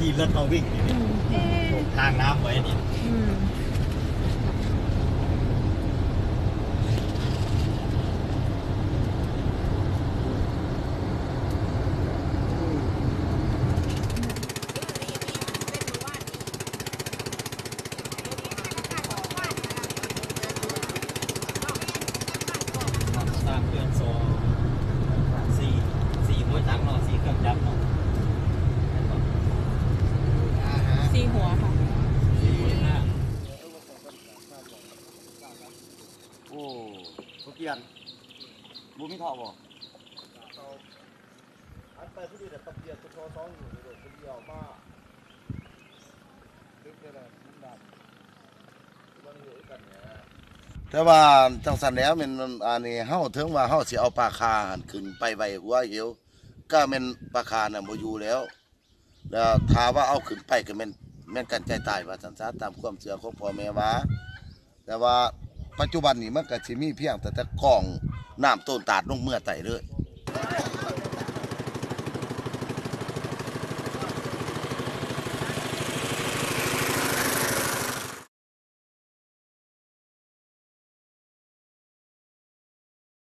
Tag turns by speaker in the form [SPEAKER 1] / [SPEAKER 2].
[SPEAKER 1] ขี่รถมาวิ่งทางน้ำไว้นี่สร้างเครื่องโซ่สี่หัวจักรเนาะ4 เครื่องจักรเนาะ
[SPEAKER 2] 4 หัวค่ะ
[SPEAKER 3] โอ้เขาเปลี่ยนบุ้มทอบ่อันไปผู้ดีแต่ตะเกียบตัวซ้องอยู่เลยคนเดียวมากดึกเลยมันดำวันนี้กันเนี่ยแต่ว่าจังสันแล้วมันอันนี้เฮาถึงว่าเฮาสิเอาปลาคาขึ้นไปไว้หัวเหี่ยวก็เป็นปลาคาน่ะบ่อยู่แล้วถ้าว่าเอาขึ้นไปก็แม่นกันใจตายว่าสันซาตามความเชื่อของพ่อแม่ว่าแต่ว่าปัจจุบันนี้มันก็สิมีเพียงแต่กองน้ำต้นตาดลงเมื่อไต่เลย